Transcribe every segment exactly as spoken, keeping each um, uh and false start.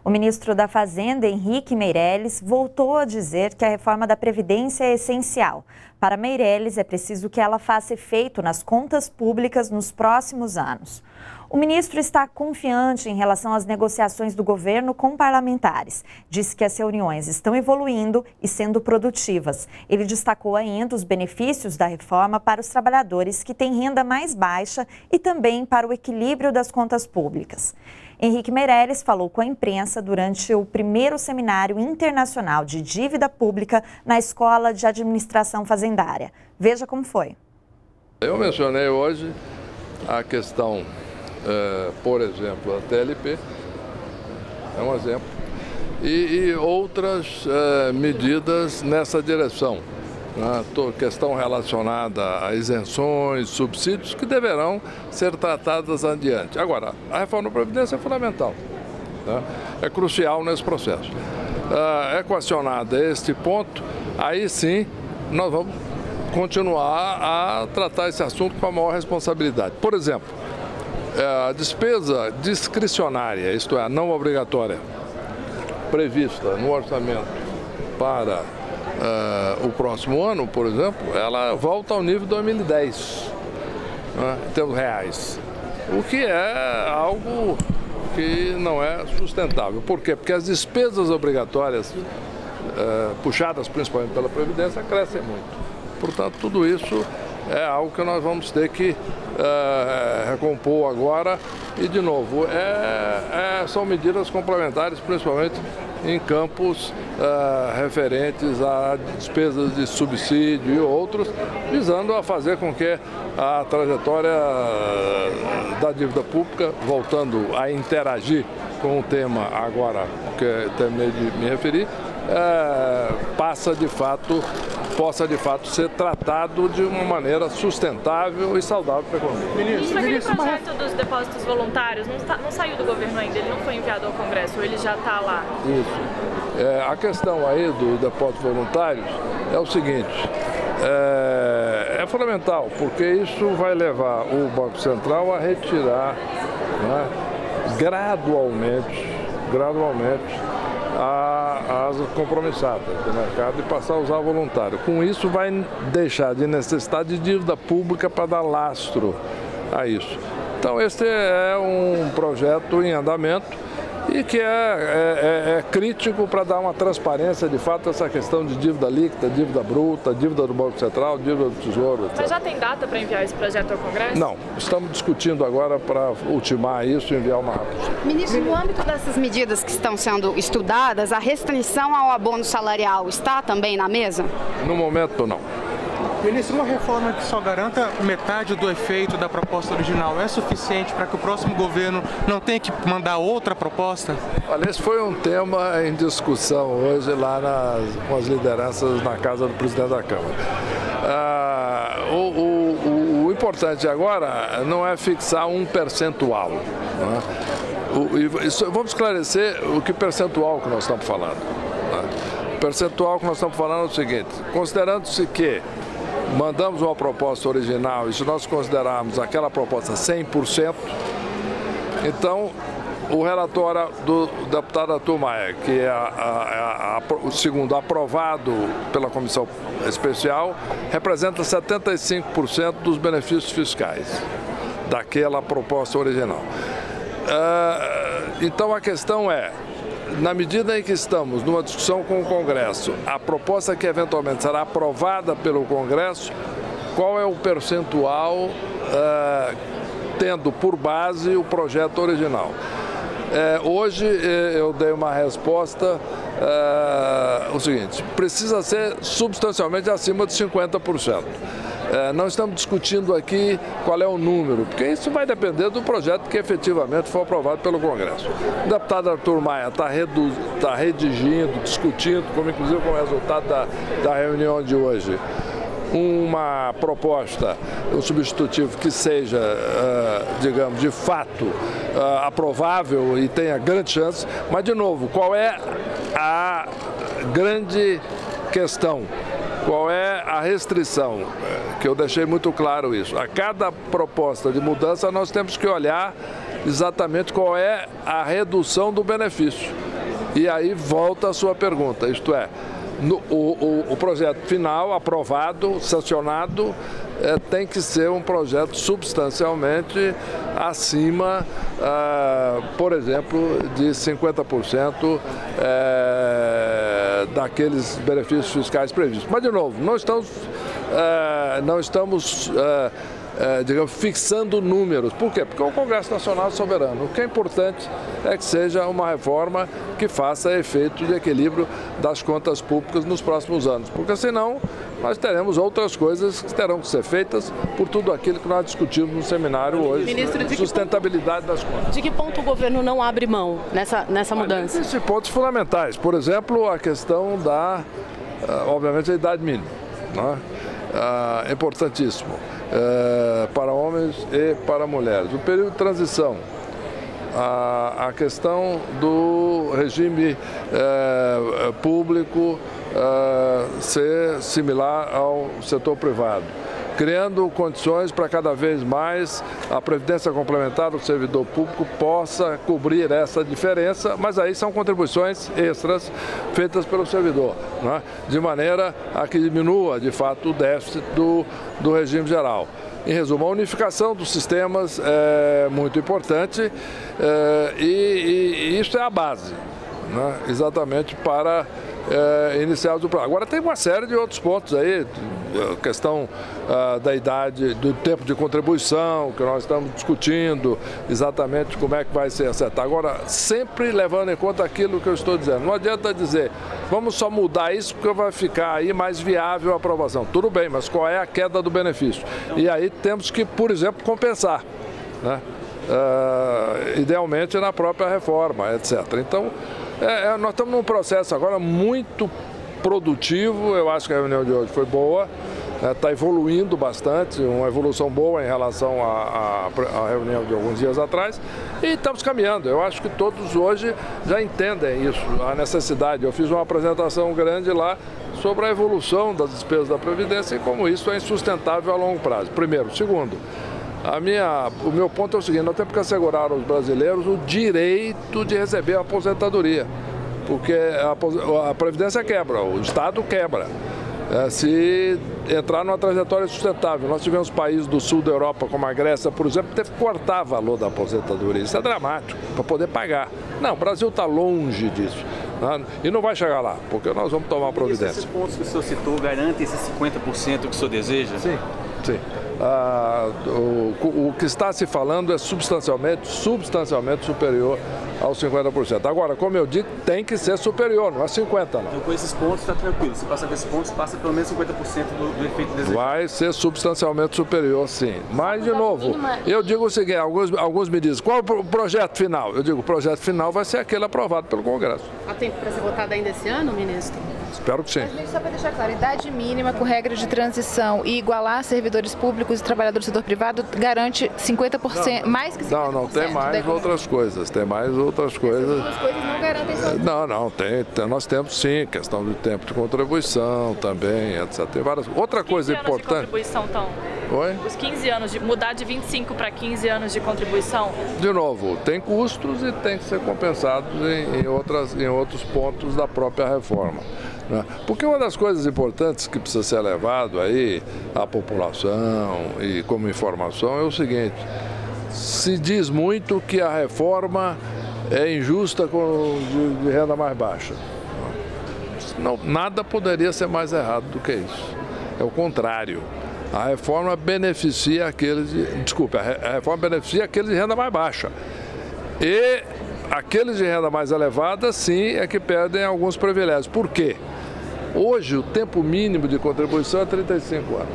O ministro da Fazenda, Henrique Meirelles, voltou a dizer que a reforma da Previdência é essencial. Para Meirelles, é preciso que ela faça efeito nas contas públicas nos próximos anos. O ministro está confiante em relação às negociações do governo com parlamentares. Disse que as reuniões estão evoluindo e sendo produtivas. Ele destacou ainda os benefícios da reforma para os trabalhadores que têm renda mais baixa e também para o equilíbrio das contas públicas. Henrique Meirelles falou com a imprensa durante o primeiro seminário internacional de dívida pública na Escola de Administração Fazendária. Veja como foi. Eu mencionei hoje a questão, é, por exemplo, da T L P, é um exemplo, e, e outras é, medidas nessa direção. Né? Questão relacionada a isenções, subsídios, que deverão ser tratadas adiante. Agora, a reforma da Previdência é fundamental, né? É crucial nesse processo. É equacionado este ponto, aí sim nós vamos continuar a tratar esse assunto com a maior responsabilidade. Por exemplo, a despesa discricionária, isto é, não obrigatória, prevista no orçamento para uh, o próximo ano, por exemplo, ela volta ao nível de dois mil e dez, né, em termos reais, o que é algo que não é sustentável. Por quê? Porque as despesas obrigatórias, uh, puxadas principalmente pela Previdência, crescem muito. Portanto, tudo isso é algo que nós vamos ter que uh, recompor agora e, de novo, é, é, são medidas complementares, principalmente em campos uh, referentes a despesas de subsídio e outros, visando a fazer com que a trajetória da dívida pública, voltando a interagir com o tema agora que terminei de me referir, é, passa de fato, possa de fato ser tratado de uma maneira sustentável e saudável para a economia. Ministro, aquele projeto dos depósitos voluntários não, está, não saiu do governo ainda, ele não foi enviado ao Congresso, ele já está lá? Isso. É, a questão aí dos depósitos voluntários é o seguinte, é, é fundamental, porque isso vai levar o Banco Central a retirar, né, gradualmente, gradualmente, as compromissadas do mercado e passar a usar voluntário. Com isso vai deixar de necessidade de dívida pública para dar lastro a isso. Então esse é um projeto em andamento e que é, é, é crítico para dar uma transparência de fato essa questão de dívida líquida, dívida bruta, dívida do Banco Central, dívida do Tesouro, etcétera. Mas já tem data para enviar esse projeto ao Congresso? Não, estamos discutindo agora para ultimar isso e enviar uma rápida. Ministro, no âmbito dessas medidas que estão sendo estudadas, a restrição ao abono salarial está também na mesa? No momento, não. Ministro, uma reforma que só garanta metade do efeito da proposta original é suficiente para que o próximo governo não tenha que mandar outra proposta? Olha, esse foi um tema em discussão hoje lá nas, com as lideranças na casa do presidente da Câmara. Ah, o, o, o importante agora não é fixar um percentual, né? o, isso, vamos esclarecer o que percentual que nós estamos falando, né? O percentual que nós estamos falando é o seguinte, considerando-se que mandamos uma proposta original e se nós considerarmos aquela proposta cem por cento, então o relatório do deputado Arthur Maia, que é a, a, a, o segundo aprovado pela comissão especial, representa setenta e cinco por cento dos benefícios fiscais daquela proposta original. Uh, então a questão é, na medida em que estamos numa discussão com o Congresso, a proposta que eventualmente será aprovada pelo Congresso, qual é o percentual uh, tendo por base o projeto original? Uh, hoje eu dei uma resposta, uh, o seguinte, precisa ser substancialmente acima de cinquenta por cento. É, não estamos discutindo aqui qual é o número, porque isso vai depender do projeto que efetivamente for aprovado pelo Congresso. O deputado Arthur Maia está tá redigindo, discutindo, como inclusive como resultado da, da reunião de hoje, uma proposta, um substitutivo que seja, uh, digamos, de fato uh, aprovável e tenha grande chance, mas, de novo, qual é a grande questão? Qual é a restrição? Que eu deixei muito claro isso. A cada proposta de mudança nós temos que olhar exatamente qual é a redução do benefício. E aí volta a sua pergunta, isto é, no, o, o, o projeto final aprovado, sancionado, é, tem que ser um projeto substancialmente acima, ah, por exemplo, de cinquenta por cento é, daqueles benefícios fiscais previstos. Mas, de novo, não estamos, é, não estamos é, é, digamos, fixando números. Por quê? Porque o Congresso Nacional é soberano. O que é importante é que seja uma reforma que faça efeito de equilíbrio das contas públicas nos próximos anos, porque senão nós teremos outras coisas que terão que ser feitas por tudo aquilo que nós discutimos no seminário hoje, Ministro, de sustentabilidade das contas. De que ponto o governo não abre mão nessa, nessa mudança? Existem pontos fundamentais, por exemplo, a questão da, obviamente, a idade mínima, né? É importantíssimo, é, para homens e para mulheres. O período de transição, a, a questão do regime é, público é, ser similar ao setor privado, criando condições para cada vez mais a previdência complementar do servidor público possa cobrir essa diferença, mas aí são contribuições extras feitas pelo servidor, né? De maneira a que diminua, de fato, o déficit do, do regime geral. Em resumo, a unificação dos sistemas é muito importante é, e, e, e isso é a base, né? Exatamente para é, iniciar o plano. Agora tem uma série de outros pontos aí, a questão ah, da idade, do tempo de contribuição, que nós estamos discutindo, exatamente como é que vai ser acertado. Agora, sempre levando em conta aquilo que eu estou dizendo. Não adianta dizer, vamos só mudar isso porque vai ficar aí mais viável a aprovação. Tudo bem, mas qual é a queda do benefício? E aí temos que, por exemplo, compensar, né? Uh, idealmente na própria reforma, etcétera. Então, é, é, nós estamos num processo agora muito produtivo. Eu acho que a reunião de hoje foi boa, está é, evoluindo bastante, uma evolução boa em relação à, à, à reunião de alguns dias atrás, e estamos caminhando. Eu acho que todos hoje já entendem isso, a necessidade. Eu fiz uma apresentação grande lá sobre a evolução das despesas da Previdência e como isso é insustentável a longo prazo. Primeiro. Segundo, A minha, o meu ponto é o seguinte: nós temos que assegurar aos brasileiros o direito de receber a aposentadoria, porque a, a Previdência quebra, o Estado quebra, é, se entrar numa trajetória sustentável. Nós tivemos países do sul da Europa, como a Grécia, por exemplo, que teve que cortar o valor da aposentadoria. Isso é dramático, para poder pagar. Não, o Brasil está longe disso, né? E não vai chegar lá, porque nós vamos tomar providência. Esses pontos que o senhor citou garantem esses cinquenta por cento que o senhor deseja? Sim, sim. Ah, o, o que está se falando é substancialmente, substancialmente superior aos cinquenta por cento. Agora, como eu digo, tem que ser superior, não é cinquenta por cento não. Então, com esses pontos está tranquilo. Se passa com esses pontos, passa pelo menos cinquenta por cento do, do efeito desejado. Vai ser substancialmente superior, sim. Mas, de novo, eu digo o seguinte: alguns, alguns me dizem, qual é o projeto final? Eu digo, o projeto final vai ser aquele aprovado pelo Congresso. Há tempo para ser votado ainda esse ano, ministro? Espero que sim. Mas, só para deixar claro, idade mínima com regra de transição e igualar servidores públicos e trabalhadores do setor privado garante cinquenta por cento, não, mais que cinquenta por cento. Não, não, tem mais outras coisas, tem mais outras coisas. Essas duas coisas não garantem só. Não, não, tem, tem, nós temos sim, questão do tempo de contribuição também, etcétera. Tem várias. Outra coisa importante. De contribuição, então? Oi? Os quinze anos, de mudar de vinte e cinco para quinze anos de contribuição? De novo, tem custos e tem que ser compensados em, em, outras, em outros pontos da própria reforma, né? Porque uma das coisas importantes que precisa ser levado aí à população e como informação é o seguinte: se diz muito que a reforma é injusta com os de, de renda mais baixa. Não, nada poderia ser mais errado do que isso. É o contrário. A reforma beneficia aqueles de, desculpe, a reforma beneficia aqueles de renda mais baixa. E aqueles de renda mais elevada, sim, é que perdem alguns privilégios. Por quê? Hoje o tempo mínimo de contribuição é trinta e cinco anos.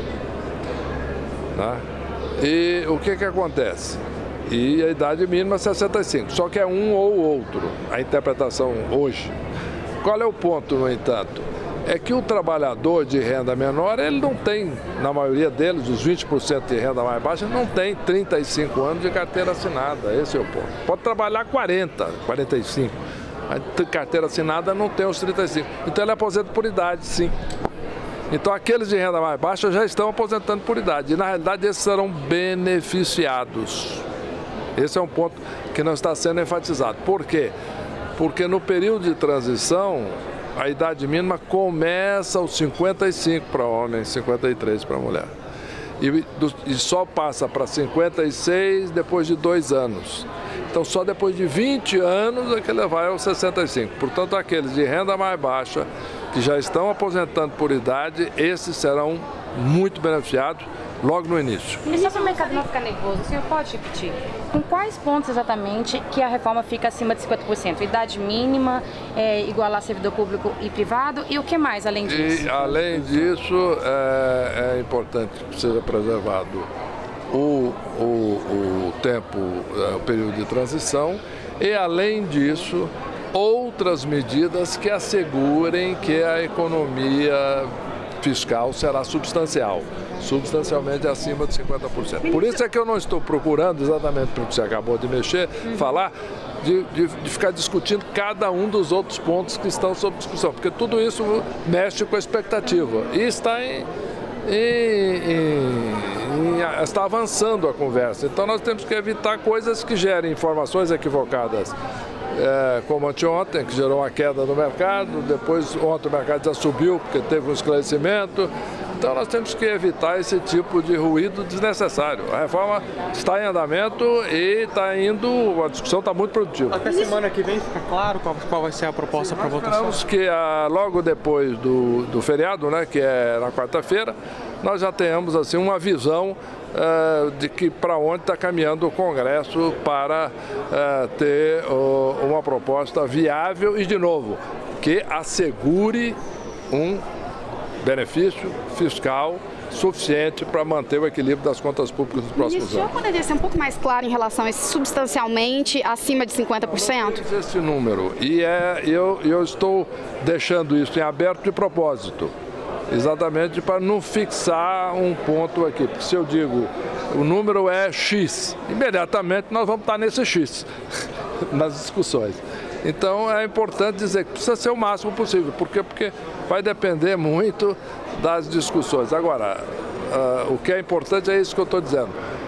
Né? E o que que acontece? E a idade mínima é sessenta e cinco, só que é um ou outro, a interpretação hoje. Qual é o ponto, no entanto? É que o trabalhador de renda menor, ele não tem, na maioria deles, os vinte por cento de renda mais baixa, não tem trinta e cinco anos de carteira assinada, esse é o ponto. Pode trabalhar quarenta, quarenta e cinco, a carteira assinada não tem os trinta e cinco, então ele aposenta por idade, sim. Então aqueles de renda mais baixa já estão aposentando por idade, e na realidade esses serão beneficiados. Esse é um ponto que não está sendo enfatizado. Por quê? porque no período de transição, a idade mínima começa aos cinquenta e cinco para homem e cinquenta e três para mulher. E, do, e só passa para cinquenta e seis depois de dois anos. Então, só depois de vinte anos é que ele vai aos sessenta e cinco. Portanto, aqueles de renda mais baixa, que já estão aposentando por idade, esses serão muito beneficiados logo no início. E só para o mercado não ficar nervoso, o senhor pode repetir? Com quais pontos exatamente que a reforma fica acima de cinquenta por cento? Idade mínima, é, igualar servidor público e privado e o que mais além disso? E, além disso, é, é importante que seja preservado o, o, o tempo, o período de transição e, além disso, outras medidas que assegurem que a economia fiscal será substancial, substancialmente acima de cinquenta por cento. Por isso é que eu não estou procurando, exatamente porque você acabou de mexer, uhum. falar de, de, de ficar discutindo cada um dos outros pontos que estão sob discussão, porque tudo isso mexe com a expectativa e está em, em, em, em está avançando a conversa. Então nós temos que evitar coisas que gerem informações equivocadas. É, como anteontem, que gerou uma queda no mercado, depois ontem o mercado já subiu porque teve um esclarecimento. Então nós temos que evitar esse tipo de ruído desnecessário. A reforma está em andamento e está indo, a discussão está muito produtiva. Até semana que vem fica claro qual, qual vai ser a proposta para votação? Nós esperamos que a, logo depois do, do feriado, né, que é na quarta-feira, nós já tenhamos assim, uma visão Uh, de que para onde está caminhando o Congresso para uh, ter uh, uma proposta viável e, de novo, que assegure um benefício fiscal suficiente para manter o equilíbrio das contas públicas nos próximos anos. O senhor poderia ser um pouco mais claro em relação a esse substancialmente acima de cinquenta por cento? Eu esse número e é, eu, eu estou deixando isso em aberto de propósito. Exatamente para não fixar um ponto aqui, porque se eu digo o número é X, imediatamente nós vamos estar nesse X nas discussões. Então é importante dizer que precisa ser o máximo possível, por quê? Porque vai depender muito das discussões. Agora, uh, o que é importante é isso que eu estou dizendo.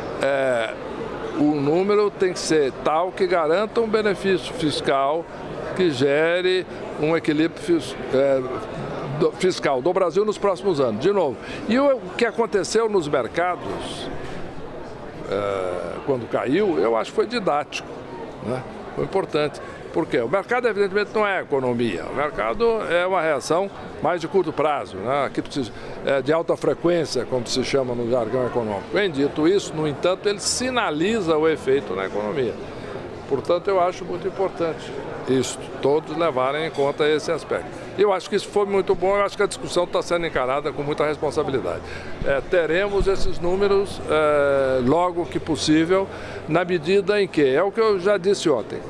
É, o número tem que ser tal que garanta um benefício fiscal que gere um equilíbrio fiscal. É, fiscal do Brasil nos próximos anos, de novo. E o que aconteceu nos mercados, é, quando caiu, eu acho que foi didático, né? Foi importante. Por quê? O mercado, evidentemente, não é economia. O mercado é uma reação mais de curto prazo, né? Aqui precisa, é, de alta frequência, como se chama no jargão econômico. Bem dito isso, no entanto, ele sinaliza o efeito na economia. Portanto, eu acho muito importante isso, todos levarem em conta esse aspecto. Eu acho que isso foi muito bom, eu acho que a discussão está sendo encarada com muita responsabilidade. É, teremos esses números é, logo que possível, na medida em que, é o que eu já disse ontem,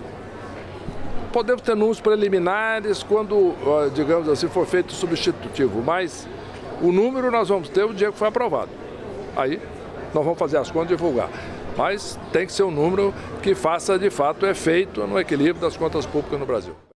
podemos ter números preliminares quando, digamos assim, for feito o substitutivo, mas o número nós vamos ter o dia que foi aprovado. Aí nós vamos fazer as contas e divulgar. Mas tem que ser um número que faça, de fato, efeito no equilíbrio das contas públicas no Brasil.